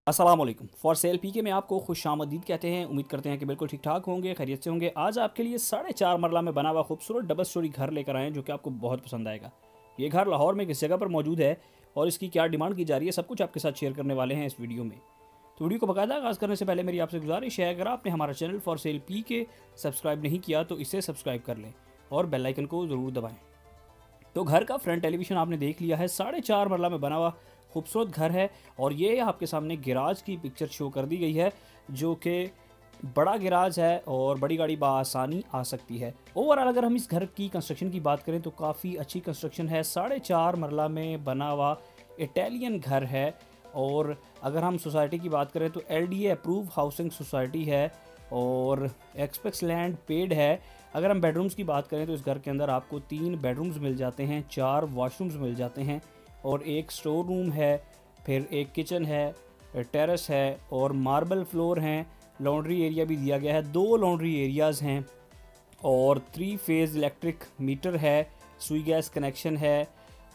अस्सलाम वालेकुम। For sale पीके में आपको खुशामदीद कहते हैं। उम्मीद करते हैं कि बिल्कुल ठीक ठाक होंगे, खैरियत से होंगे। आज आपके लिए 4.5 मरला में बना हुआ खूबसूरत डबल स्टोरी घर लेकर आए हैं जो कि आपको बहुत पसंद आएगा। ये घर लाहौर में किस जगह पर मौजूद है और इसकी क्या डिमांड की जा रही है, सब कुछ आपके साथ शेयर करने वाले हैं इस वीडियो में। तो वीडियो को बाकायदा आगाज़ करने से पहले मेरी आपसे गुजारिश है, अगर आपने हमारा channel for sale PK subscribe नहीं किया तो इसे सब्सक्राइब कर लें और बेल आइकन को ज़रूर दबाएँ। तो घर का फ्रंट एलिवेशन आपने देख लिया है। 4.5 मरला में बना हुआ खूबसूरत घर है और ये आपके सामने गैराज की पिक्चर शो कर दी गई है जो कि बड़ा गैराज है और बड़ी गाड़ी बआसानी आ सकती है। ओवरऑल अगर हम इस घर की कंस्ट्रक्शन की बात करें तो काफ़ी अच्छी कंस्ट्रक्शन है। 4.5 मरला में बना हुआ इटालियन घर है और अगर हम सोसाइटी की बात करें तो LDA अप्रूव हाउसिंग सोसाइटी है और एक्सपेक्स लैंड पेड है। अगर हम बेडरूम्स की बात करें तो इस घर के अंदर आपको 3 बेडरूम्स मिल जाते हैं, 4 वॉशरूम्स मिल जाते हैं और एक स्टोर रूम है, फिर एक किचन है, टेरेस है और मार्बल फ्लोर हैं। लॉन्ड्री एरिया भी दिया गया है, 2 लॉन्ड्री एरियाज़ हैं और 3 फेज़ इलेक्ट्रिक मीटर है, सुई गैस कनेक्शन है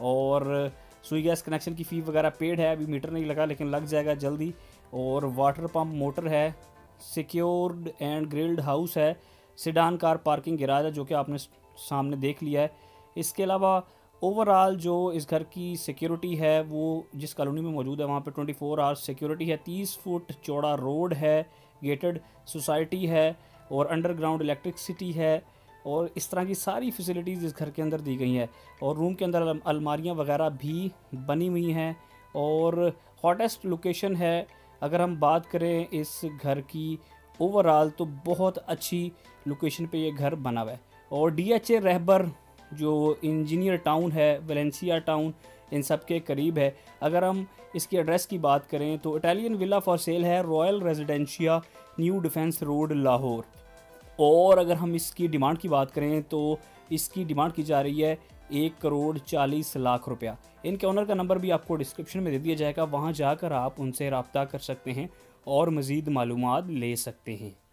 और सुई गैस कनेक्शन की फ़ी वगैरह पेड है। अभी मीटर नहीं लगा लेकिन लग जाएगा जल्दी। और वाटर पम्प मोटर है, सिक्योर्ड एंड ग्रिल्ड हाउस है, सिडान कार पार्किंग गैराज है जो कि आपने सामने देख लिया है। इसके अलावा ओवरऑल जो इस घर की सिक्योरिटी है वो जिस कॉलोनी में मौजूद है वहाँ पे 24 आवर्स सिक्योरिटी है। 30 फुट चौड़ा रोड है, गेटेड सोसाइटी है और अंडरग्राउंड इलेक्ट्रिसिटी है और इस तरह की सारी फैसिलिटीज़ इस घर के अंदर दी गई हैं। और रूम के अंदर अलमारियाँ वगैरह भी बनी हुई हैं और हॉटेस्ट लोकेशन है। अगर हम बात करें इस घर की ओवरऑल तो बहुत अच्छी लोकेशन पे ये घर बना हुआ है और DHA रहबर जो इंजीनियर टाउन है, वेलेंसिया टाउन, इन सब के करीब है। अगर हम इसकी एड्रेस की बात करें तो इटालियन विला फॉर सेल है, Royal Residencia, New Defence Road, Lahore. और अगर हम इसकी डिमांड की बात करें तो इसकी डिमांड की जा रही है 1,40,00,000 रुपया। इनके ओनर का नंबर भी आपको डिस्क्रिप्शन में दे दिया जाएगा, वहाँ जाकर आप उनसे रब्ता कर सकते हैं और मज़ीद मालूमात ले सकते हैं।